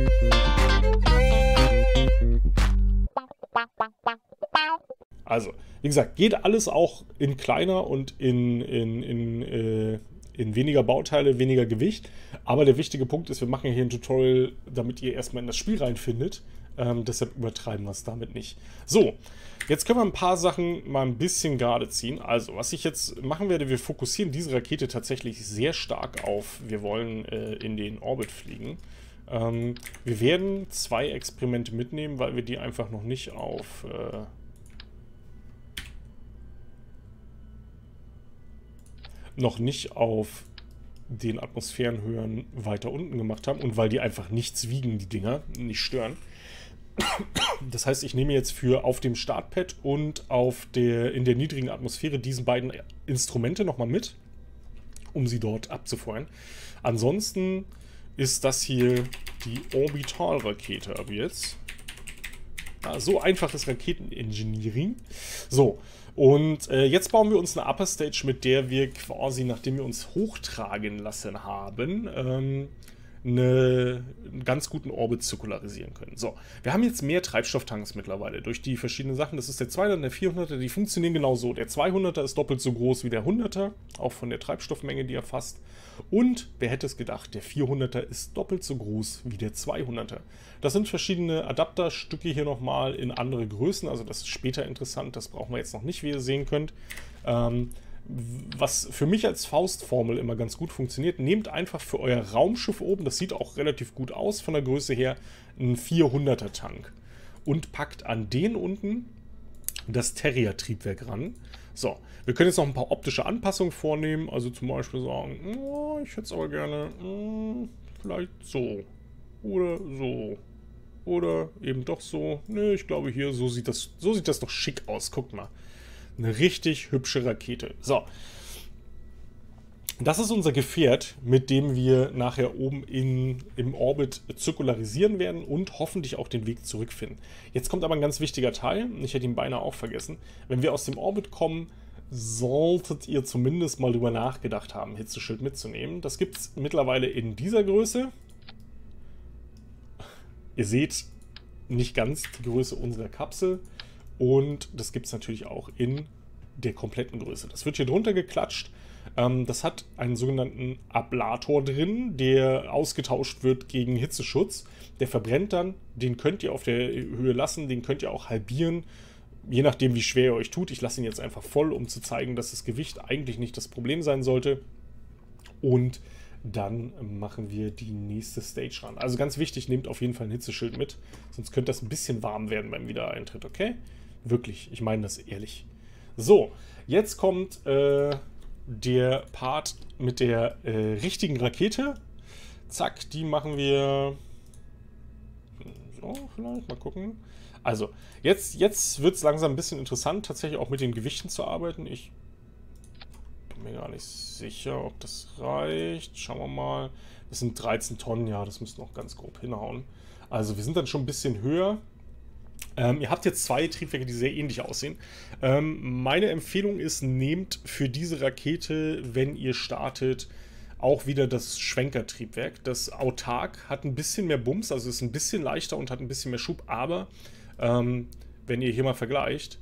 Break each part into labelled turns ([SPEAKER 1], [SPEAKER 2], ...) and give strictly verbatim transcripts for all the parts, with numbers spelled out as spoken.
[SPEAKER 1] Also, wie gesagt, geht alles auch in kleiner und in, in, in, äh, in weniger Bauteile, weniger Gewicht. Aber der wichtige Punkt ist, wir machen hier ein Tutorial, damit ihr erstmal in das Spiel reinfindet. Ähm, deshalb übertreiben wir es damit nicht. So, jetzt können wir ein paar Sachen mal ein bisschen gerade ziehen. Also, was ich jetzt machen werde, wir fokussieren diese Rakete tatsächlich sehr stark auf, wir wollen äh, in den Orbit fliegen. Ähm, wir werden zwei Experimente mitnehmen, weil wir die einfach noch nicht auf... Äh, noch nicht auf den Atmosphärenhöhen weiter unten gemacht haben und weil die einfach nichts wiegen, die Dinger, nicht stören. Das heißt, ich nehme jetzt für auf dem Startpad und auf der, in der niedrigen Atmosphäre diesen beiden Instrumente nochmal mit, um sie dort abzufeuern. Ansonsten ist das hier die Orbitalrakete ab jetzt. Ja, so einfaches Raketenengineering. So, und äh, jetzt bauen wir uns eine Upper Stage, mit der wir quasi, nachdem wir uns hochtragen lassen haben, ähm, eine, einen ganz guten Orbit zirkularisieren können. So, wir haben jetzt mehr Treibstofftanks mittlerweile durch die verschiedenen Sachen. Das ist der zweihunderter, der vierhunderter, die funktionieren genau so. Der zweihunderter ist doppelt so groß wie der hunderter, auch von der Treibstoffmenge, die er fasst. Und, wer hätte es gedacht, der vierhunderter ist doppelt so groß wie der zweihunderter. Das sind verschiedene Adapterstücke hier nochmal in andere Größen, also das ist später interessant, das brauchen wir jetzt noch nicht, wie ihr sehen könnt. Ähm, was für mich als Faustformel immer ganz gut funktioniert, nehmt einfach für euer Raumschiff oben, das sieht auch relativ gut aus von der Größe her, einen vierhunderter Tank und packt an den unten das Terrier-Triebwerk ran. So, wir können jetzt noch ein paar optische Anpassungen vornehmen, also zum Beispiel sagen, oh, ich hätte es aber gerne mh, vielleicht so oder so oder eben doch so. Ne, ich glaube hier, so sieht das, so sieht das doch schick aus, guckt mal. Eine richtig hübsche Rakete. So. Das ist unser Gefährt, mit dem wir nachher oben in, im Orbit zirkularisieren werden und hoffentlich auch den Weg zurückfinden. Jetzt kommt aber ein ganz wichtiger Teil, ich hätte ihn beinahe auch vergessen. Wenn wir aus dem Orbit kommen, solltet ihr zumindest mal drüber nachgedacht haben, Hitzeschild mitzunehmen. Das gibt es mittlerweile in dieser Größe. Ihr seht nicht ganz die Größe unserer Kapsel. Und das gibt es natürlich auch in der kompletten Größe. Das wird hier drunter geklatscht. Ähm, das hat einen sogenannten Ablator drin, der ausgetauscht wird gegen Hitzeschutz. Der verbrennt dann. Den könnt ihr auf der Höhe lassen. Den könnt ihr auch halbieren. Je nachdem, wie schwer ihr euch tut. Ich lasse ihn jetzt einfach voll, um zu zeigen, dass das Gewicht eigentlich nicht das Problem sein sollte. Und dann machen wir die nächste Stage ran. Also ganz wichtig, nehmt auf jeden Fall ein Hitzeschild mit. Sonst könnte das ein bisschen warm werden beim Wiedereintritt, okay? Wirklich, ich meine das ehrlich. So, jetzt kommt äh, der Part mit der äh, richtigen Rakete. Zack, die machen wir so, vielleicht mal gucken. Also, jetzt, jetzt wird es langsam ein bisschen interessant, tatsächlich auch mit den Gewichten zu arbeiten. Ich bin mir gar nicht sicher, ob das reicht. Schauen wir mal. Das sind dreizehn Tonnen, ja, das müsste noch ganz grob hinhauen. Also, wir sind dann schon ein bisschen höher. Ähm, ihr habt jetzt zwei Triebwerke, die sehr ähnlich aussehen. Ähm, meine Empfehlung ist, nehmt für diese Rakete, wenn ihr startet, auch wieder das Schwenkertriebwerk. Das Autark hat ein bisschen mehr Bums, also ist ein bisschen leichter und hat ein bisschen mehr Schub, aber ähm, wenn ihr hier mal vergleicht,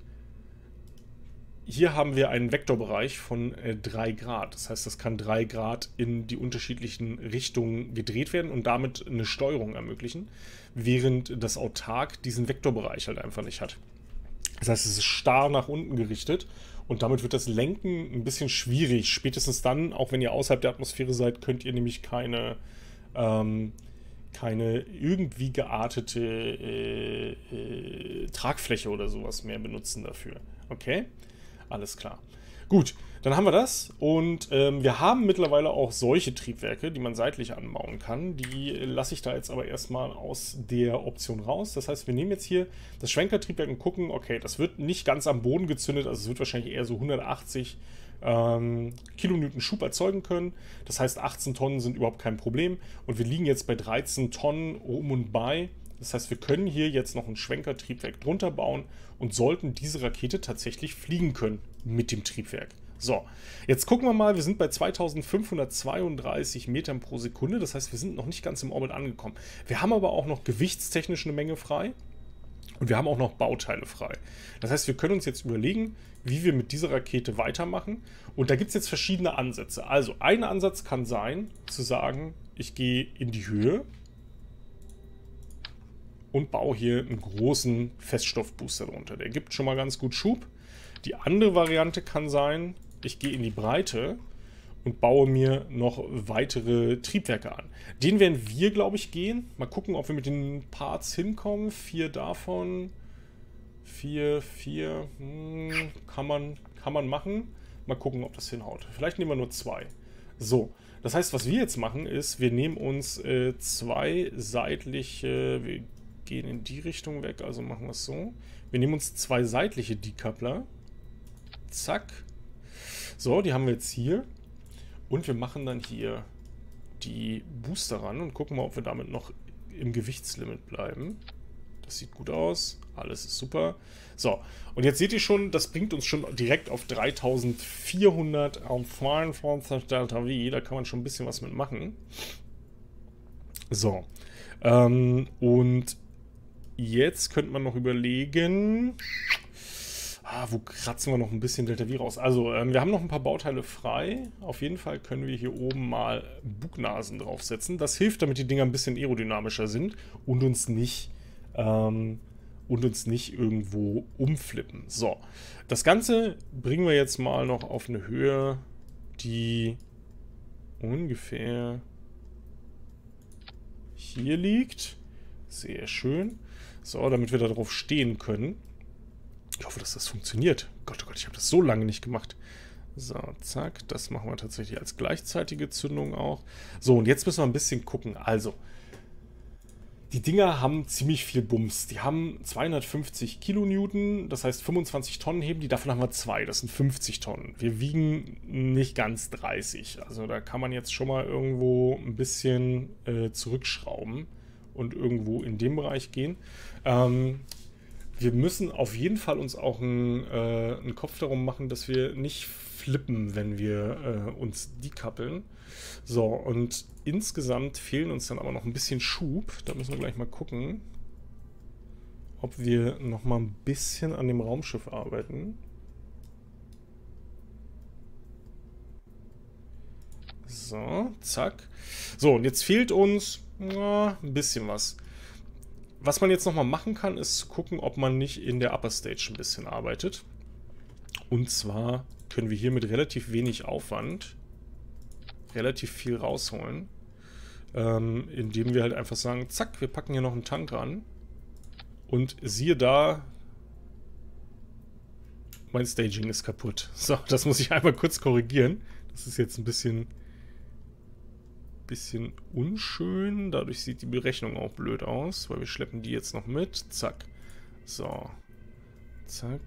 [SPEAKER 1] hier haben wir einen Vektorbereich von äh, drei Grad. Das heißt, das kann drei Grad in die unterschiedlichen Richtungen gedreht werden und damit eine Steuerung ermöglichen, während das Autark diesen Vektorbereich halt einfach nicht hat. Das heißt, es ist starr nach unten gerichtet und damit wird das Lenken ein bisschen schwierig. Spätestens dann, auch wenn ihr außerhalb der Atmosphäre seid, könnt ihr nämlich keine, ähm, keine irgendwie geartete äh, äh, Tragfläche oder sowas mehr benutzen dafür. Okay? Alles klar. Gut, dann haben wir das und ähm, wir haben mittlerweile auch solche Triebwerke, die man seitlich anbauen kann. Die lasse ich da jetzt aber erstmal aus der Option raus. Das heißt, wir nehmen jetzt hier das Schwenkertriebwerk und gucken, okay, das wird nicht ganz am Boden gezündet, also es wird wahrscheinlich eher so hundertachtzig ähm, Kilonewton Schub erzeugen können. Das heißt, achtzehn Tonnen sind überhaupt kein Problem und wir liegen jetzt bei dreizehn Tonnen um und bei. Das heißt, wir können hier jetzt noch ein Schwenkertriebwerk drunter bauen und sollten diese Rakete tatsächlich fliegen können mit dem Triebwerk. So, jetzt gucken wir mal, wir sind bei zweitausendfünfhundertzweiunddreißig Metern pro Sekunde, das heißt, wir sind noch nicht ganz im Orbit angekommen. Wir haben aber auch noch gewichtstechnisch eine Menge frei und wir haben auch noch Bauteile frei. Das heißt, wir können uns jetzt überlegen, wie wir mit dieser Rakete weitermachen, und da gibt es jetzt verschiedene Ansätze. Also, ein Ansatz kann sein, zu sagen, ich gehe in die Höhe und baue hier einen großen Feststoffbooster drunter. Der gibt schon mal ganz gut Schub. Die andere Variante kann sein, ich gehe in die Breite und baue mir noch weitere Triebwerke an. Den werden wir, glaube ich, gehen. Mal gucken, ob wir mit den Parts hinkommen. Vier davon. Vier, vier. Hm, kann man, kann man machen. Mal gucken, ob das hinhaut. Vielleicht nehmen wir nur zwei. So, das heißt, was wir jetzt machen, ist, wir nehmen uns äh, zwei seitliche... Wir gehen in die Richtung weg, also machen wir es so. Wir nehmen uns zwei seitliche Decoupler. Zack. So, die haben wir jetzt hier. Und wir machen dann hier die Booster ran und gucken mal, ob wir damit noch im Gewichtslimit bleiben. Das sieht gut aus. Alles ist super. So, und jetzt seht ihr schon, das bringt uns schon direkt auf dreitausendvierhundertzweiundvierzig Delta V. Da kann man schon ein bisschen was mitmachen. So. Ähm, und jetzt könnte man noch überlegen... Ah, wo kratzen wir noch ein bisschen Delta V raus? Also, ähm, wir haben noch ein paar Bauteile frei. Auf jeden Fall können wir hier oben mal Bugnasen draufsetzen. Das hilft, damit die Dinger ein bisschen aerodynamischer sind und uns nicht, ähm, und uns nicht irgendwo umflippen. So, das Ganze bringen wir jetzt mal noch auf eine Höhe, die ungefähr hier liegt. Sehr schön. So, damit wir da drauf stehen können. Ich hoffe, dass das funktioniert. Gott, oh Gott, ich habe das so lange nicht gemacht. So, zack. Das machen wir tatsächlich als gleichzeitige Zündung auch. So, und jetzt müssen wir ein bisschen gucken. Also, die Dinger haben ziemlich viel Bums. Die haben zweihundertfünfzig Kilonewton, das heißt fünfundzwanzig Tonnen heben die. Davon haben wir zwei, das sind fünfzig Tonnen. Wir wiegen nicht ganz dreißig. Also, da kann man jetzt schon mal irgendwo ein bisschen äh, zurückschrauben und irgendwo in dem Bereich gehen. Ähm... Wir müssen auf jeden Fall uns auch einen, äh, einen Kopf darum machen, dass wir nicht flippen, wenn wir äh, uns decoupeln. So, und insgesamt fehlen uns dann aber noch ein bisschen Schub. Da müssen wir gleich mal gucken, ob wir noch mal ein bisschen an dem Raumschiff arbeiten. So, zack. So, und jetzt fehlt uns na, ein bisschen was. Was man jetzt nochmal machen kann, ist gucken, ob man nicht in der Upper Stage ein bisschen arbeitet. Und zwar können wir hier mit relativ wenig Aufwand relativ viel rausholen. Ähm, indem wir halt einfach sagen, zack, wir packen hier noch einen Tank ran. Und siehe da, mein Staging ist kaputt. So, das muss ich einmal kurz korrigieren. Das ist jetzt ein bisschen... bisschen unschön. Dadurch sieht die Berechnung auch blöd aus, weil wir schleppen die jetzt noch mit. Zack. So. Zack.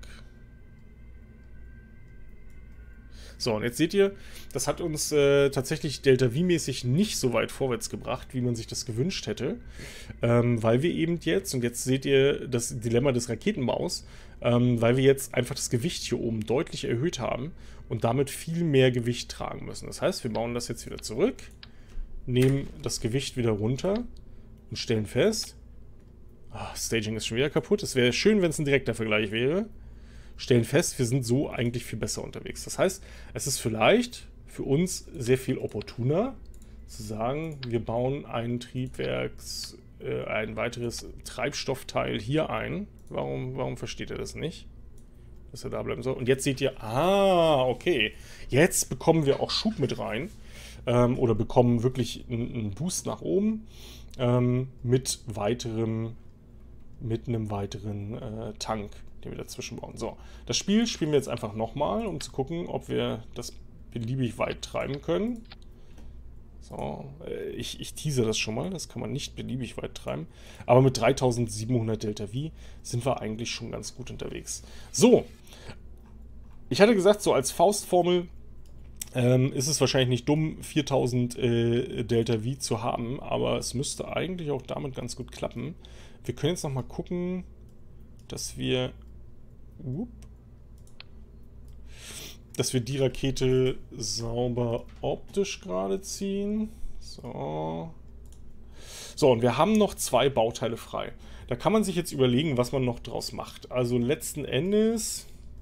[SPEAKER 1] So, und jetzt seht ihr, das hat uns äh, tatsächlich Delta V-mäßig nicht so weit vorwärts gebracht, wie man sich das gewünscht hätte. Ähm, weil wir eben jetzt, und jetzt seht ihr das Dilemma des Raketenbaus, ähm, weil wir jetzt einfach das Gewicht hier oben deutlich erhöht haben und damit viel mehr Gewicht tragen müssen. Das heißt, wir bauen das jetzt wieder zurück, nehmen das Gewicht wieder runter und stellen fest, ah, Staging ist schon wieder kaputt. Es wäre schön, wenn es ein direkter Vergleich wäre. Stellen fest, wir sind so eigentlich viel besser unterwegs. Das heißt, es ist vielleicht für uns sehr viel opportuner zu sagen, wir bauen ein Triebwerks, äh, ein weiteres Treibstoffteil hier ein. Warum, warum versteht er das nicht? Dass er da bleiben soll. Und jetzt seht ihr, ah, okay, jetzt bekommen wir auch Schub mit rein. Ähm, oder bekommen wirklich einen, einen Boost nach oben ähm, mit weiterem, mit einem weiteren äh, Tank, den wir dazwischen bauen. So, das Spiel spielen wir jetzt einfach nochmal, um zu gucken, ob wir das beliebig weit treiben können. So, äh, ich, ich tease das schon mal, das kann man nicht beliebig weit treiben. Aber mit dreitausendsiebenhundert Delta V sind wir eigentlich schon ganz gut unterwegs. So, ich hatte gesagt, so als Faustformel ähm, ist es wahrscheinlich nicht dumm, viertausend äh, Delta V zu haben, aber es müsste eigentlich auch damit ganz gut klappen. Wir können jetzt nochmal gucken, dass wir... Whoop, dass wir die Rakete sauber optisch gerade ziehen. So. So, und wir haben noch zwei Bauteile frei. Da kann man sich jetzt überlegen, was man noch draus macht. Also letzten Endes...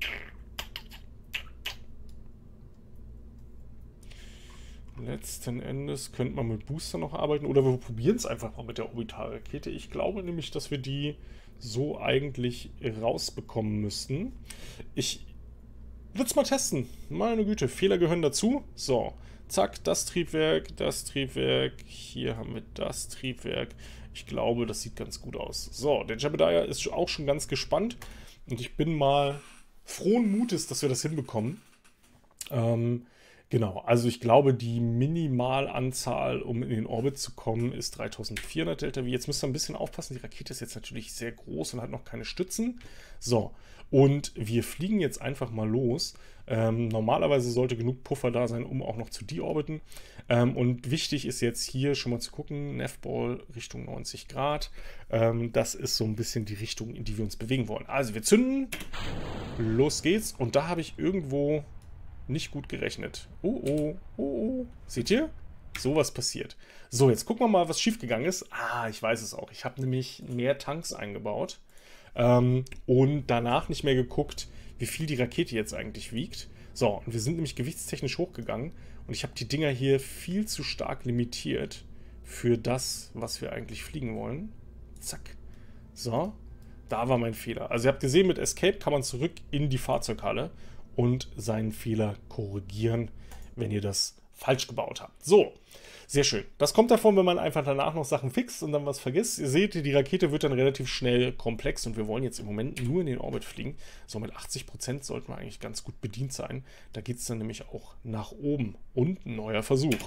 [SPEAKER 1] Letzten Endes könnte man mit Booster noch arbeiten oder wir probieren es einfach mal mit der Orbitalrakete. Ich glaube nämlich, dass wir die so eigentlich rausbekommen müssten. Ich würde es mal testen. Meine Güte, Fehler gehören dazu. So, zack, das Triebwerk, das Triebwerk. Hier haben wir das Triebwerk. Ich glaube, das sieht ganz gut aus. So, der Jebediah ist auch schon ganz gespannt. Und ich bin mal frohen Mutes, dass wir das hinbekommen. Ähm... Genau, also ich glaube, die Minimalanzahl, um in den Orbit zu kommen, ist dreitausendvierhundert Delta V. Jetzt müsst ihr ein bisschen aufpassen, die Rakete ist jetzt natürlich sehr groß und hat noch keine Stützen. So, und wir fliegen jetzt einfach mal los. Ähm, normalerweise sollte genug Puffer da sein, um auch noch zu deorbiten. Ähm, und wichtig ist jetzt hier schon mal zu gucken, Navball Richtung neunzig Grad. Ähm, das ist so ein bisschen die Richtung, in die wir uns bewegen wollen. Also wir zünden, los geht's. Und da habe ich irgendwo... nicht gut gerechnet. Oh, oh, oh, oh. Seht ihr? Sowas passiert. So, jetzt gucken wir mal, was schiefgegangen ist. Ah, ich weiß es auch. Ich habe nämlich mehr Tanks eingebaut. Ähm, und danach nicht mehr geguckt, wie viel die Rakete jetzt eigentlich wiegt. So, und wir sind nämlich gewichtstechnisch hochgegangen. Und ich habe die Dinger hier viel zu stark limitiert für das, was wir eigentlich fliegen wollen. Zack. So, da war mein Fehler. Also ihr habt gesehen, mit Escape kann man zurück in die Fahrzeughalle und seinen Fehler korrigieren, wenn ihr das falsch gebaut habt. So, sehr schön. Das kommt davon, wenn man einfach danach noch Sachen fixt und dann was vergisst. Ihr seht, die Rakete wird dann relativ schnell komplex und wir wollen jetzt im Moment nur in den Orbit fliegen. So, mit achtzig Prozent sollten wir eigentlich ganz gut bedient sein. Da geht es dann nämlich auch nach oben. Und ein neuer Versuch.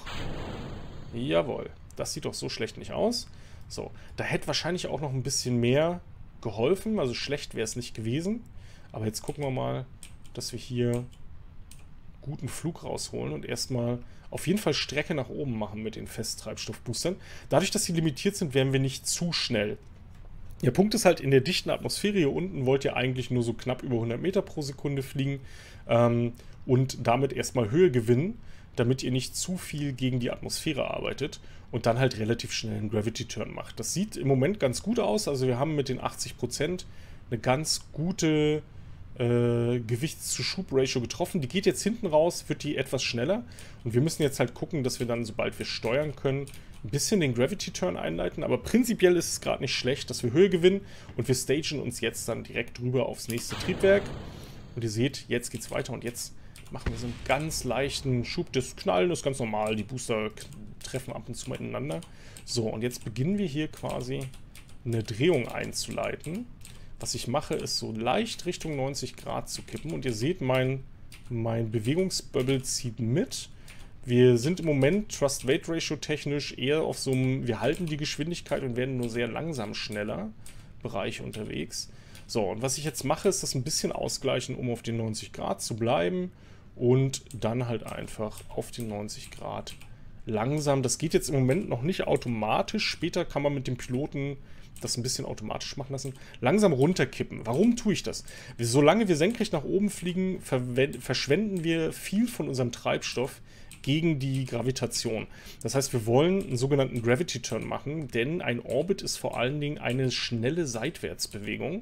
[SPEAKER 1] Jawohl, das sieht doch so schlecht nicht aus. So, da hätte wahrscheinlich auch noch ein bisschen mehr geholfen. Also schlecht wäre es nicht gewesen. Aber jetzt gucken wir mal, dass wir hier guten Flug rausholen und erstmal auf jeden Fall Strecke nach oben machen mit den Festtreibstoffboostern. Dadurch, dass sie limitiert sind, werden wir nicht zu schnell. Der Punkt ist halt, in der dichten Atmosphäre hier unten wollt ihr eigentlich nur so knapp über hundert Meter pro Sekunde fliegen ähm, und damit erstmal Höhe gewinnen, damit ihr nicht zu viel gegen die Atmosphäre arbeitet und dann halt relativ schnell einen Gravity Turn macht. Das sieht im Moment ganz gut aus, also wir haben mit den achtzig Prozent eine ganz gute Äh, Gewichts-zu-Schub-Ratio getroffen. Die geht jetzt hinten raus, wird die etwas schneller. Und wir müssen jetzt halt gucken, dass wir dann, sobald wir steuern können, ein bisschen den Gravity-Turn einleiten. Aber prinzipiell ist es gerade nicht schlecht, dass wir Höhe gewinnen. Und wir stagen uns jetzt dann direkt rüber aufs nächste Triebwerk. Und ihr seht, jetzt geht es weiter. Und jetzt machen wir so einen ganz leichten Schub. Das Knallen ist ganz normal. Die Booster treffen ab und zu mal ineinander. So, und jetzt beginnen wir hier quasi eine Drehung einzuleiten. Was ich mache, ist so leicht Richtung neunzig Grad zu kippen. Und ihr seht, mein, mein Bewegungsbubble zieht mit. Wir sind im Moment Thrust-Weight-Ratio technisch eher auf so einem, wir halten die Geschwindigkeit und werden nur sehr langsam schneller Bereich unterwegs. So, und was ich jetzt mache, ist das ein bisschen ausgleichen, um auf den neunzig Grad zu bleiben. Und dann halt einfach auf den neunzig Grad langsam. Das geht jetzt im Moment noch nicht automatisch. Später kann man mit dem Piloten das ein bisschen automatisch machen lassen. Langsam runterkippen. Warum tue ich das? Solange wir senkrecht nach oben fliegen, verschwenden wir viel von unserem Treibstoff gegen die Gravitation. Das heißt, wir wollen einen sogenannten Gravity Turn machen, denn ein Orbit ist vor allen Dingen eine schnelle Seitwärtsbewegung.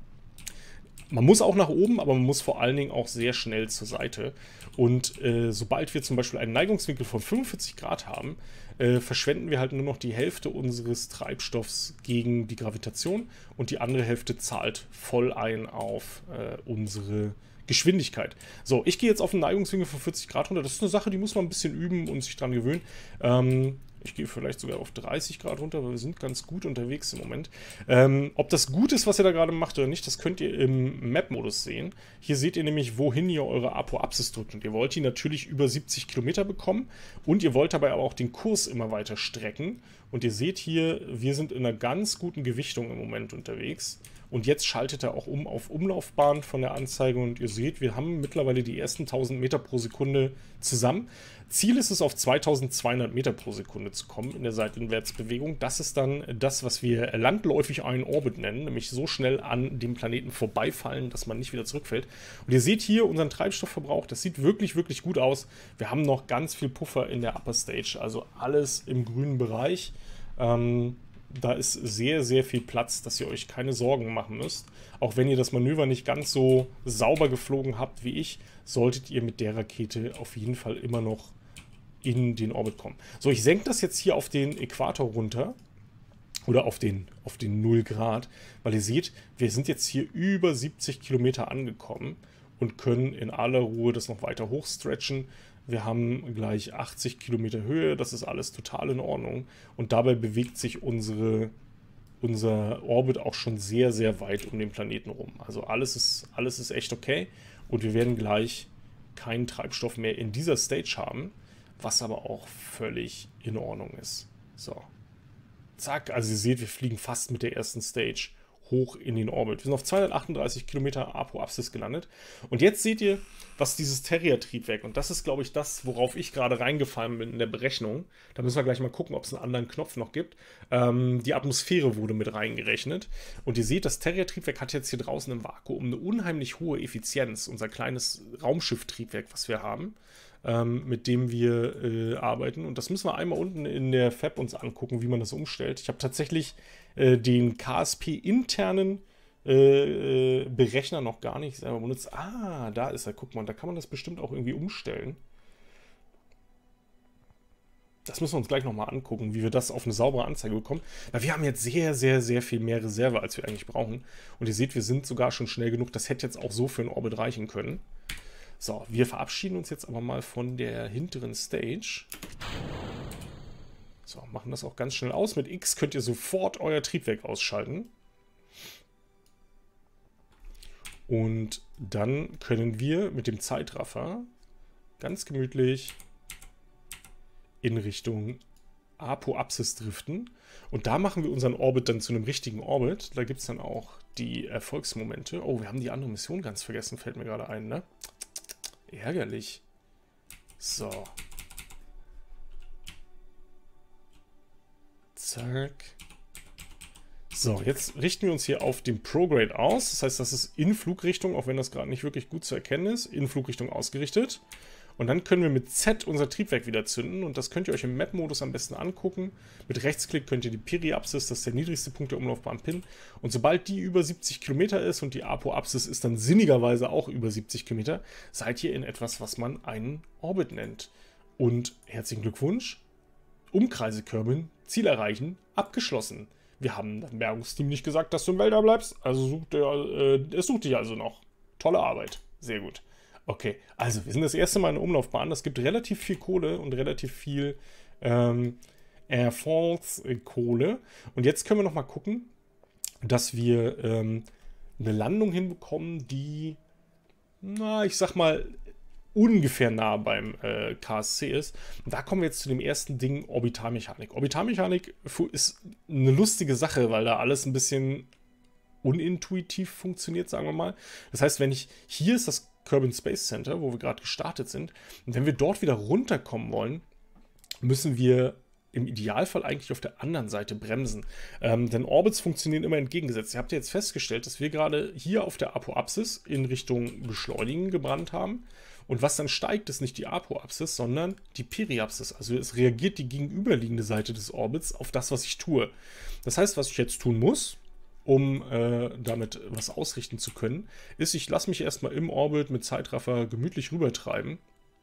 [SPEAKER 1] Man muss auch nach oben, aber man muss vor allen Dingen auch sehr schnell zur Seite. Und äh, sobald wir zum Beispiel einen Neigungswinkel von fünfundvierzig Grad haben, äh, verschwenden wir halt nur noch die Hälfte unseres Treibstoffs gegen die Gravitation und die andere Hälfte zahlt voll ein auf äh, unsere Geschwindigkeit. So, ich gehe jetzt auf einen Neigungswinkel von vierzig Grad runter. Das ist eine Sache, die muss man ein bisschen üben und sich dran gewöhnen. Ähm, ich gehe vielleicht sogar auf dreißig Grad runter, weil wir sind ganz gut unterwegs im Moment. Ähm, ob das gut ist, was ihr da gerade macht oder nicht, das könnt ihr im Map-Modus sehen. Hier seht ihr nämlich, wohin ihr eure Apoapsis drückt. Und ihr wollt die natürlich über siebzig Kilometer bekommen. Und ihr wollt dabei aber auch den Kurs immer weiter strecken. Und ihr seht hier, wir sind in einer ganz guten Gewichtung im Moment unterwegs. Und jetzt schaltet er auch um auf Umlaufbahn von der Anzeige. Und ihr seht, wir haben mittlerweile die ersten tausend Meter pro Sekunde zusammen. Ziel ist es, auf zweitausendzweihundert Meter pro Sekunde zu kommen in der Seitwärtsbewegung. Das ist dann das, was wir landläufig einen Orbit nennen, nämlich so schnell an dem Planeten vorbeifallen, dass man nicht wieder zurückfällt. Und ihr seht hier unseren Treibstoffverbrauch. Das sieht wirklich, wirklich gut aus. Wir haben noch ganz viel Puffer in der Upper Stage, also alles im grünen Bereich. Ähm, Da ist sehr, sehr viel Platz, dass ihr euch keine Sorgen machen müsst. Auch wenn ihr das Manöver nicht ganz so sauber geflogen habt wie ich, solltet ihr mit der Rakete auf jeden Fall immer noch in den Orbit kommen. So, ich senke das jetzt hier auf den Äquator runter. Oder auf den, auf den null Grad. Weil ihr seht, wir sind jetzt hier über siebzig Kilometer angekommen und können in aller Ruhe das noch weiter hochstretchen. Wir haben gleich achtzig Kilometer Höhe, das ist alles total in Ordnung. Und dabei bewegt sich unsere, unser Orbit auch schon sehr, sehr weit um den Planeten rum. Also alles ist, alles ist echt okay. Und wir werden gleich keinen Treibstoff mehr in dieser Stage haben, was aber auch völlig in Ordnung ist. So. Zack, also ihr seht, wir fliegen fast mit der ersten Stage hoch in den Orbit. Wir sind auf zweihundertachtunddreißig Kilometer Apoapsis gelandet. Und jetzt seht ihr, was dieses Terrier-Triebwerk, und das ist, glaube ich, das, worauf ich gerade reingefallen bin in der Berechnung. Da müssen wir gleich mal gucken, ob es einen anderen Knopf noch gibt. Ähm, die Atmosphäre wurde mit reingerechnet. Und ihr seht, das Terrier-Triebwerk hat jetzt hier draußen im Vakuum eine unheimlich hohe Effizienz. Unser kleines Raumschiff-Triebwerk, was wir haben, ähm, mit dem wir äh, arbeiten. Und das müssen wir einmal unten in der Fab uns angucken, wie man das umstellt. Ich habe tatsächlich äh, den K S P-internen Äh, Berechner noch gar nicht selber benutzt. Ah, da ist er. Guck mal, da kann man das bestimmt auch irgendwie umstellen. Das müssen wir uns gleich nochmal angucken, wie wir das auf eine saubere Anzeige bekommen. Weil wir haben jetzt sehr, sehr, sehr viel mehr Reserve, als wir eigentlich brauchen. Und ihr seht, wir sind sogar schon schnell genug. Das hätte jetzt auch so für einen Orbit reichen können. So, wir verabschieden uns jetzt aber mal von der hinteren Stage. So, machen das auch ganz schnell aus. Mit X könnt ihr sofort euer Triebwerk ausschalten. Und dann können wir mit dem Zeitraffer ganz gemütlich in Richtung Apoapsis driften. Und da machen wir unseren Orbit dann zu einem richtigen Orbit. Da gibt es dann auch die Erfolgsmomente. Oh, wir haben die andere Mission ganz vergessen, fällt mir gerade ein, ne? Ärgerlich. So. Zack. So, jetzt richten wir uns hier auf den Prograde aus. Das heißt, das ist in Flugrichtung, auch wenn das gerade nicht wirklich gut zu erkennen ist, in Flugrichtung ausgerichtet. Und dann können wir mit Z unser Triebwerk wieder zünden. Und das könnt ihr euch im Map-Modus am besten angucken. Mit Rechtsklick könnt ihr die Periapsis, das ist der niedrigste Punkt der Umlaufbahn, pinnen. Und sobald die über siebzig Kilometer ist und die Apoapsis ist dann sinnigerweise auch über siebzig Kilometer, seid ihr in etwas, was man einen Orbit nennt. Und herzlichen Glückwunsch. Umkreise Kerbin, Ziel erreichen, abgeschlossen. Wir haben dem Bergungsteam nicht gesagt, dass du im Weltall bleibst, also sucht er, äh, es sucht dich also noch. Tolle Arbeit, sehr gut. Okay, also wir sind das erste Mal in der Umlaufbahn. Das gibt relativ viel Kohle und relativ viel ähm, Air France-Kohle. Und jetzt können wir noch mal gucken, dass wir ähm, eine Landung hinbekommen, die, na, ich sag mal, ungefähr nah beim äh, K S C ist. Und da kommen wir jetzt zu dem ersten Ding, Orbitalmechanik. Orbitalmechanik ist eine lustige Sache, weil da alles ein bisschen unintuitiv funktioniert, sagen wir mal. Das heißt, wenn ich, hier ist das Kerbin Space Center, wo wir gerade gestartet sind, und wenn wir dort wieder runterkommen wollen, müssen wir im Idealfall eigentlich auf der anderen Seite bremsen. Ähm, denn Orbits funktionieren immer entgegengesetzt. Ihr habt ja jetzt festgestellt, dass wir gerade hier auf der Apoapsis in Richtung Beschleunigen gebrannt haben. Und was dann steigt, ist nicht die Apoapsis, sondern die Periapsis. Also es reagiert die gegenüberliegende Seite des Orbits auf das, was ich tue. Das heißt, was ich jetzt tun muss, um äh, damit was ausrichten zu können, ist, ich lasse mich erstmal im Orbit mit Zeitraffer gemütlich rübertreiben.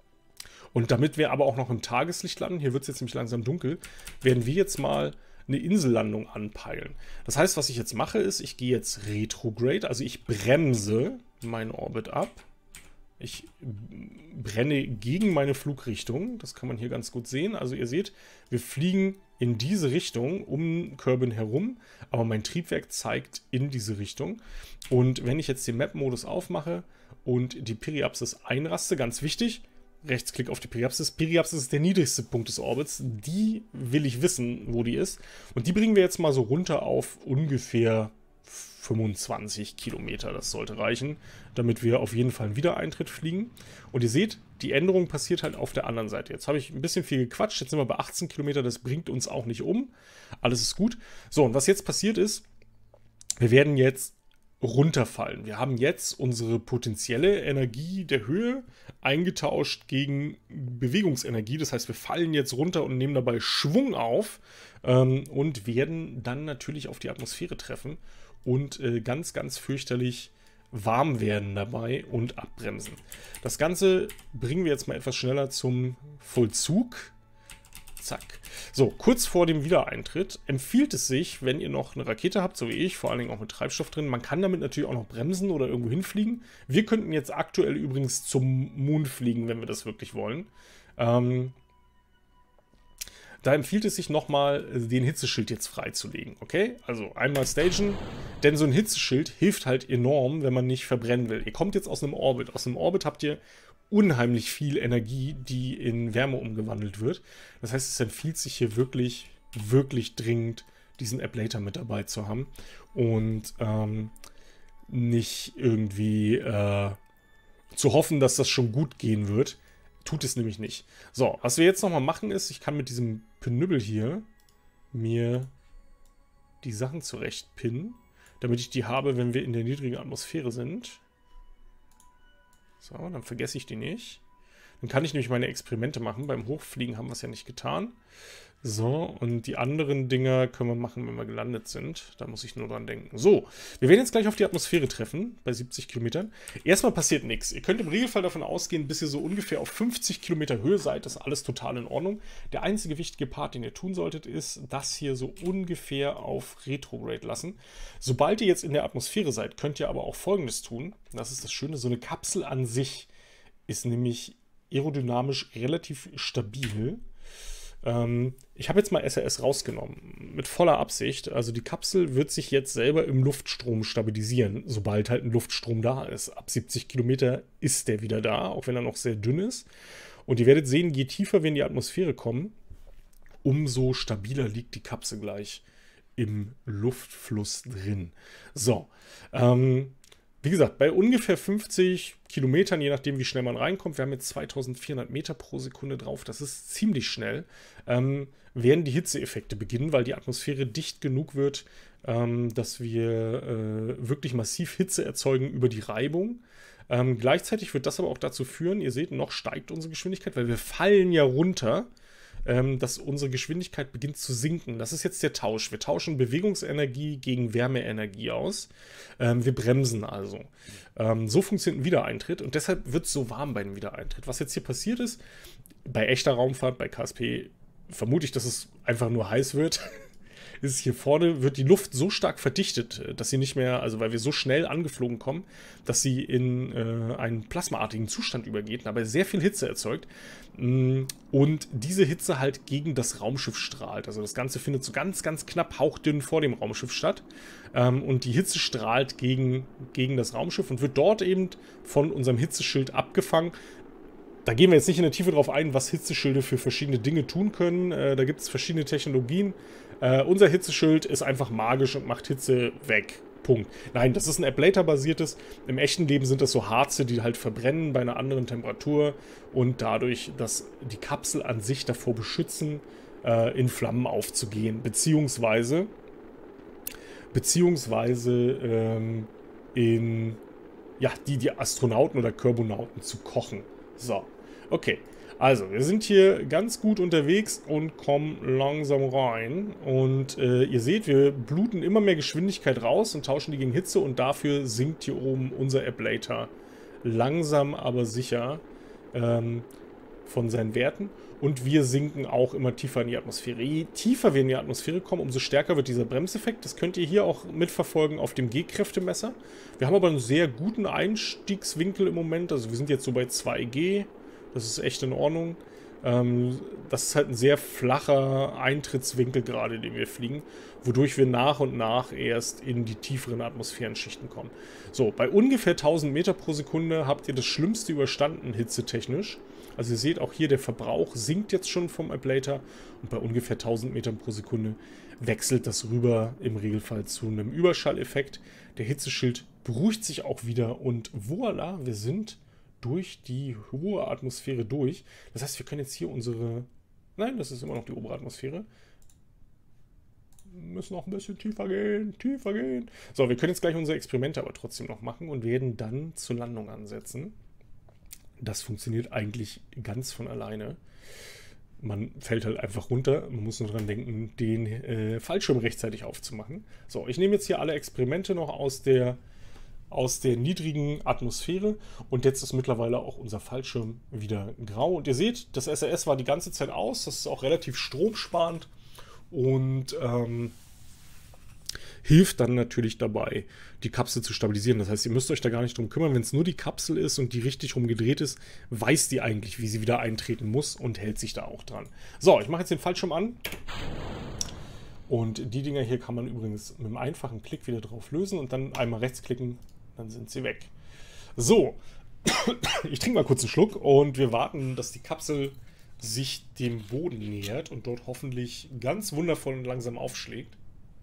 [SPEAKER 1] Und damit wir aber auch noch im Tageslicht landen, hier wird es jetzt nämlich langsam dunkel, werden wir jetzt mal eine Insellandung anpeilen. Das heißt, was ich jetzt mache, ist, ich gehe jetzt retrograde, also ich bremse meinen Orbit ab. Ich brenne gegen meine Flugrichtung, das kann man hier ganz gut sehen. Also ihr seht, wir fliegen in diese Richtung um Kerbin herum, aber mein Triebwerk zeigt in diese Richtung. Und wenn ich jetzt den Map-Modus aufmache und die Periapsis einraste, ganz wichtig, Rechtsklick auf die Periapsis. Periapsis ist der niedrigste Punkt des Orbits. Die will ich wissen, wo die ist. Und die bringen wir jetzt mal so runter auf ungefähr fünfundzwanzig Kilometer. Das sollte reichen, damit wir auf jeden Fall einen Wiedereintritt fliegen. Und ihr seht, die Änderung passiert halt auf der anderen Seite. Jetzt habe ich ein bisschen viel gequatscht. Jetzt sind wir bei achtzehn Kilometer. Das bringt uns auch nicht um. Alles ist gut. So, und was jetzt passiert ist, wir werden jetzt runterfallen. Wir haben jetzt unsere potenzielle Energie der Höhe eingetauscht gegen Bewegungsenergie. Das heißt, wir fallen jetzt runter und nehmen dabei Schwung auf ähm, und werden dann natürlich auf die Atmosphäre treffen und äh, ganz, ganz fürchterlich warm werden dabei und abbremsen. Das Ganze bringen wir jetzt mal etwas schneller zum Vollzug. Zack. So, kurz vor dem Wiedereintritt empfiehlt es sich, wenn ihr noch eine Rakete habt, so wie ich, vor allen Dingen auch mit Treibstoff drin, man kann damit natürlich auch noch bremsen oder irgendwo hinfliegen. Wir könnten jetzt aktuell übrigens zum Mond fliegen, wenn wir das wirklich wollen. Ähm, da empfiehlt es sich nochmal, den Hitzeschild jetzt freizulegen, okay? Also einmal stagen, denn so ein Hitzeschild hilft halt enorm, wenn man nicht verbrennen will. Ihr kommt jetzt aus einem Orbit. Aus einem Orbit habt ihr unheimlich viel Energie, die in Wärme umgewandelt wird. Das heißt, es empfiehlt sich hier wirklich, wirklich dringend, diesen Ablator mit dabei zu haben und ähm, nicht irgendwie äh, zu hoffen, dass das schon gut gehen wird. Tut es nämlich nicht. So, was wir jetzt nochmal machen ist, ich kann mit diesem Pinüppel hier mir die Sachen zurechtpinnen, damit ich die habe, wenn wir in der niedrigen Atmosphäre sind. So, dann vergesse ich die nicht. Dann kann ich nämlich meine Experimente machen. Beim Hochfliegen haben wir es ja nicht getan. So, und die anderen Dinger können wir machen, wenn wir gelandet sind. Da muss ich nur dran denken. So, wir werden jetzt gleich auf die Atmosphäre treffen, bei siebzig Kilometern. Erstmal passiert nichts. Ihr könnt im Regelfall davon ausgehen, bis ihr so ungefähr auf fünfzig Kilometer Höhe seid, ist alles total in Ordnung. Der einzige wichtige Part, den ihr tun solltet, ist, das hier so ungefähr auf Retrograde lassen. Sobald ihr jetzt in der Atmosphäre seid, könnt ihr aber auch Folgendes tun. Das ist das Schöne, so eine Kapsel an sich ist nämlich aerodynamisch relativ stabil. Ähm, ich habe jetzt mal S R S rausgenommen, mit voller Absicht. Also die Kapsel wird sich jetzt selber im Luftstrom stabilisieren, sobald halt ein Luftstrom da ist. Ab siebzig Kilometer ist der wieder da, auch wenn er noch sehr dünn ist. Und ihr werdet sehen, je tiefer wir in die Atmosphäre kommen, umso stabiler liegt die Kapsel gleich im Luftfluss drin. So, ähm... wie gesagt, bei ungefähr fünfzig Kilometern, je nachdem wie schnell man reinkommt, wir haben jetzt zweitausendvierhundert Meter pro Sekunde drauf, das ist ziemlich schnell, ähm, werden die Hitzeeffekte beginnen, weil die Atmosphäre dicht genug wird, ähm, dass wir äh, wirklich massiv Hitze erzeugen über die Reibung. Ähm, gleichzeitig wird das aber auch dazu führen, ihr seht, noch steigt unsere Geschwindigkeit, weil wir fallen ja runter, ähm, dass unsere Geschwindigkeit beginnt zu sinken. Das ist jetzt der Tausch. Wir tauschen Bewegungsenergie gegen Wärmeenergie aus. Ähm, wir bremsen also. Ähm, so funktioniert ein Wiedereintritt und deshalb wird es so warm bei dem Wiedereintritt. Was jetzt hier passiert ist, bei echter Raumfahrt, bei K S P, vermute ich, dass es einfach nur heiß wird. Ist hier vorne, wird die Luft so stark verdichtet, dass sie nicht mehr, also weil wir so schnell angeflogen kommen, dass sie in äh, einen plasmaartigen Zustand übergeht, aber sehr viel Hitze erzeugt und diese Hitze halt gegen das Raumschiff strahlt. Also das Ganze findet so ganz, ganz knapp hauchdünn vor dem Raumschiff statt ähm, und die Hitze strahlt gegen, gegen das Raumschiff und wird dort eben von unserem Hitzeschild abgefangen. Da gehen wir jetzt nicht in der Tiefe drauf ein, was Hitzeschilde für verschiedene Dinge tun können. Äh, da gibt es verschiedene Technologien. Äh, unser Hitzeschild ist einfach magisch und macht Hitze weg. Punkt. Nein, das ist ein Ablator-basiertes. Im echten Leben sind das so Harze, die halt verbrennen bei einer anderen Temperatur und dadurch, dass die Kapsel an sich davor beschützen, äh, in Flammen aufzugehen. Beziehungsweise, beziehungsweise ähm, in, ja, die, die Astronauten oder Körbonauten zu kochen. So, okay. Also, wir sind hier ganz gut unterwegs und kommen langsam rein. Und äh, ihr seht, wir bluten immer mehr Geschwindigkeit raus und tauschen die gegen Hitze. Und dafür sinkt hier oben unser Ablator langsam, aber sicher ähm, von seinen Werten. Und wir sinken auch immer tiefer in die Atmosphäre. Je tiefer wir in die Atmosphäre kommen, umso stärker wird dieser Bremseffekt. Das könnt ihr hier auch mitverfolgen auf dem G-Kräftemesser. Wir haben aber einen sehr guten Einstiegswinkel im Moment. Also wir sind jetzt so bei zwei G. Das ist echt in Ordnung. Ähm, das ist halt ein sehr flacher Eintrittswinkel gerade, den wir fliegen, wodurch wir nach und nach erst in die tieferen Atmosphärenschichten kommen. So, bei ungefähr tausend Meter pro Sekunde habt ihr das Schlimmste überstanden, hitzetechnisch. Also ihr seht auch hier, der Verbrauch sinkt jetzt schon vom Ablator und bei ungefähr tausend Metern pro Sekunde wechselt das rüber im Regelfall zu einem Überschalleffekt. Der Hitzeschild beruhigt sich auch wieder und voilà, wir sind durch die hohe Atmosphäre durch. Das heißt, wir können jetzt hier unsere... Nein, das ist immer noch die obere Atmosphäre. Wir müssen noch ein bisschen tiefer gehen, tiefer gehen. So, wir können jetzt gleich unsere Experimente aber trotzdem noch machen und werden dann zur Landung ansetzen. Das funktioniert eigentlich ganz von alleine. Man fällt halt einfach runter. Man muss nur dran denken, den äh, Fallschirm rechtzeitig aufzumachen. So, ich nehme jetzt hier alle Experimente noch aus der, aus der niedrigen Atmosphäre. Und jetzt ist mittlerweile auch unser Fallschirm wieder grau. Und ihr seht, das S R S war die ganze Zeit aus. Das ist auch relativ stromsparend. Und ähm, hilft dann natürlich dabei, die Kapsel zu stabilisieren. Das heißt, ihr müsst euch da gar nicht drum kümmern. Wenn es nur die Kapsel ist und die richtig rumgedreht ist, weiß die eigentlich, wie sie wieder eintreten muss und hält sich da auch dran. So, ich mache jetzt den Fallschirm an. Und die Dinger hier kann man übrigens mit einem einfachen Klick wieder drauf lösen und dann einmal rechts klicken, dann sind sie weg. So, ich trinke mal kurz einen Schluck und wir warten, dass die Kapsel sich dem Boden nähert und dort hoffentlich ganz wundervoll und langsam aufschlägt.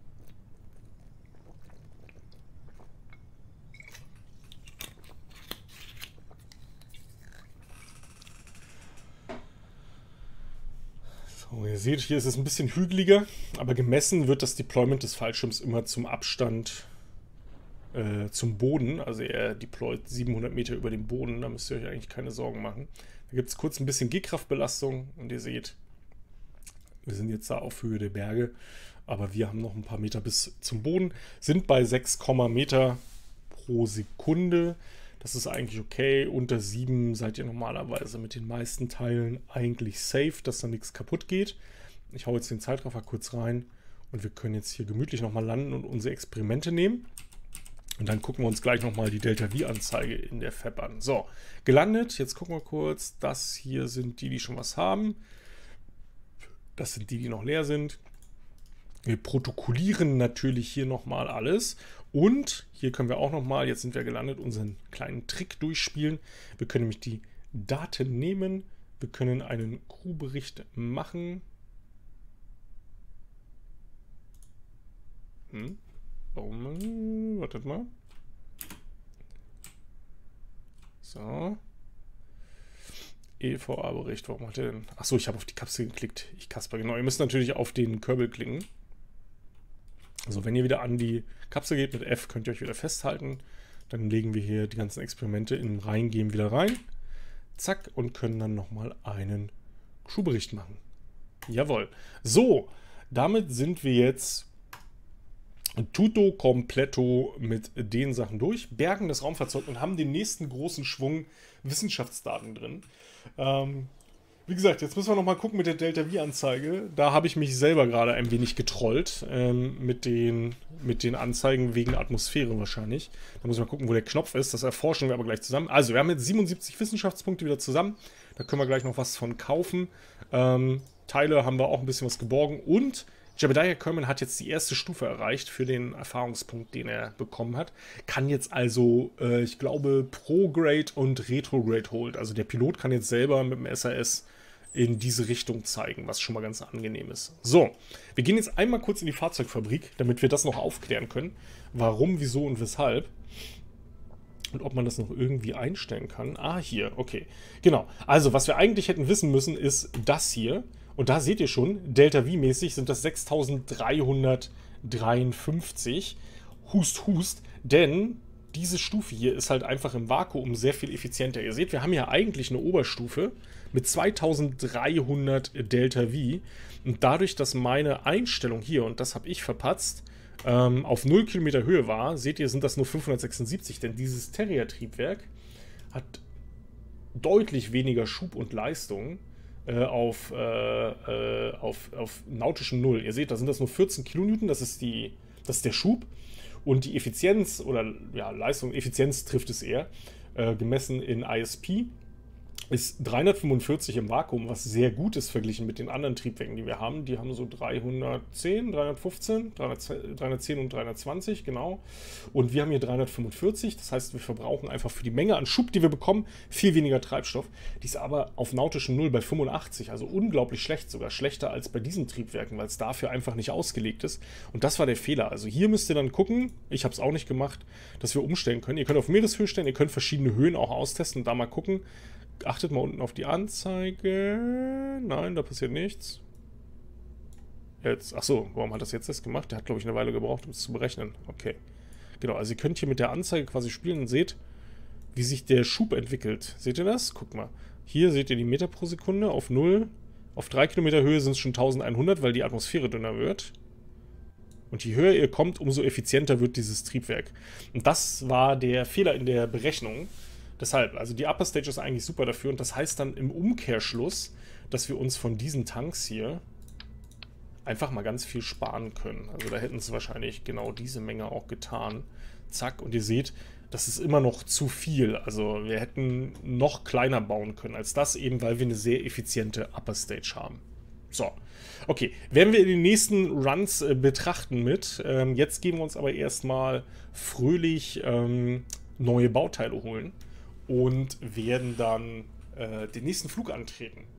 [SPEAKER 1] So, ihr seht, hier ist es ein bisschen hügeliger, aber gemessen wird das Deployment des Fallschirms immer zum Abstand äh, zum Boden. Also er deployt siebenhundert Meter über dem Boden, da müsst ihr euch eigentlich keine Sorgen machen. Da gibt es kurz ein bisschen G-Kraftbelastung und ihr seht, wir sind jetzt da auf Höhe der Berge, aber wir haben noch ein paar Meter bis zum Boden, sind bei sechs Meter pro Sekunde. Das ist eigentlich okay. Unter sieben seid ihr normalerweise mit den meisten Teilen eigentlich safe, dass da nichts kaputt geht. Ich hau jetzt den Zeitraffer kurz rein und wir können jetzt hier gemütlich nochmal landen und unsere Experimente nehmen. Und dann gucken wir uns gleich nochmal die Delta-V-Anzeige in der F A B an. So, gelandet. Jetzt gucken wir kurz. Das hier sind die, die schon was haben. Das sind die, die noch leer sind. Wir protokollieren natürlich hier nochmal alles. Und hier können wir auch nochmal, jetzt sind wir gelandet, unseren kleinen Trick durchspielen. Wir können nämlich die Daten nehmen. Wir können einen Crewbericht machen. Hm. Warum? Wartet mal. So. E V A-Bericht. Warum hat er denn... Achso, ich habe auf die Kapsel geklickt. Ich Kasper, genau. Ihr müsst natürlich auf den Körbel klicken. Also wenn ihr wieder an die Kapsel geht mit F, könnt ihr euch wieder festhalten. Dann legen wir hier die ganzen Experimente in Reingehen wieder rein. Zack, und können dann nochmal einen Crewbericht machen. Jawohl. So, damit sind wir jetzt tutto completo mit den Sachen durch. Bergen das Raumfahrzeug und haben den nächsten großen Schwung Wissenschaftsdaten drin. Ähm, Wie gesagt, jetzt müssen wir noch mal gucken mit der Delta-V-Anzeige. Da habe ich mich selber gerade ein wenig getrollt ähm, mit, den, mit den Anzeigen wegen Atmosphäre wahrscheinlich. Da muss ich mal gucken, wo der Knopf ist. Das erforschen wir aber gleich zusammen. Also, wir haben jetzt siebenundsiebzig Wissenschaftspunkte wieder zusammen. Da können wir gleich noch was von kaufen. Ähm, Teile haben wir auch ein bisschen was geborgen. Und Jebediah Kerman hat jetzt die erste Stufe erreicht für den Erfahrungspunkt, den er bekommen hat. Kann jetzt also, äh, ich glaube, Prograde und Retrograde Hold. Also der Pilot kann jetzt selber mit dem S R S in diese Richtung zeigen, was schon mal ganz angenehm ist. So, wir gehen jetzt einmal kurz in die Fahrzeugfabrik, damit wir das noch aufklären können. Warum, wieso und weshalb. Und ob man das noch irgendwie einstellen kann. Ah, hier, okay. Genau, also was wir eigentlich hätten wissen müssen, ist das hier. Und da seht ihr schon, Delta-V-mäßig sind das sechstausenddreihundertdreiundfünfzig. Hust, hust. Denn diese Stufe hier ist halt einfach im Vakuum sehr viel effizienter. Ihr seht, wir haben ja eigentlich eine Oberstufe mit zweitausenddreihundert Delta-V. Und dadurch, dass meine Einstellung hier, und das habe ich verpatzt, ähm, auf null Kilometer Höhe war, seht ihr, sind das nur fünfhundertsechsundsiebzig. Denn dieses Terrier-Triebwerk hat deutlich weniger Schub und Leistung Auf, äh, auf, auf nautischem Null. Ihr seht, da sind das nur vierzehn Kilonewton, das ist, die, das ist der Schub. Und die Effizienz, oder ja, Leistung, Effizienz trifft es eher, äh, gemessen in I S P, ist dreihundertfünfundvierzig im Vakuum, was sehr gut ist verglichen mit den anderen Triebwerken, die wir haben. Die haben so dreihundertzehn, dreihundertfünfzehn, dreihundertzehn und dreihundertzwanzig, genau. Und wir haben hier dreihundertfünfundvierzig, das heißt, wir verbrauchen einfach für die Menge an Schub, die wir bekommen, viel weniger Treibstoff. Die ist aber auf nautischem Null bei fünfundachtzig, also unglaublich schlecht, sogar schlechter als bei diesen Triebwerken, weil es dafür einfach nicht ausgelegt ist. Und das war der Fehler. Also hier müsst ihr dann gucken, ich habe es auch nicht gemacht, dass wir umstellen können. Ihr könnt auf Meereshöhe stellen, ihr könnt verschiedene Höhen auch austesten und da mal gucken. Achtet mal unten auf die Anzeige. Nein, da passiert nichts. Jetzt, achso, warum hat das jetzt das gemacht? Der hat, glaube ich, eine Weile gebraucht, um es zu berechnen. Okay. Genau, also ihr könnt hier mit der Anzeige quasi spielen und seht, wie sich der Schub entwickelt. Seht ihr das? Guckt mal. Hier seht ihr die Meter pro Sekunde auf null. Auf drei Kilometer Höhe sind es schon eintausendeinhundert, weil die Atmosphäre dünner wird. Und je höher ihr kommt, umso effizienter wird dieses Triebwerk. Und das war der Fehler in der Berechnung. Deshalb, also die Upper Stage ist eigentlich super dafür und das heißt dann im Umkehrschluss, dass wir uns von diesen Tanks hier einfach mal ganz viel sparen können. Also da hätten sie wahrscheinlich genau diese Menge auch getan. Zack, und ihr seht, das ist immer noch zu viel. Also wir hätten noch kleiner bauen können als das, eben weil wir eine sehr effiziente Upper Stage haben. So, okay, werden wir in den nächsten Runs äh, betrachten mit. Ähm, jetzt gehen wir uns aber erstmal fröhlich ähm, neue Bauteile holen und werden dann äh, den nächsten Flug antreten.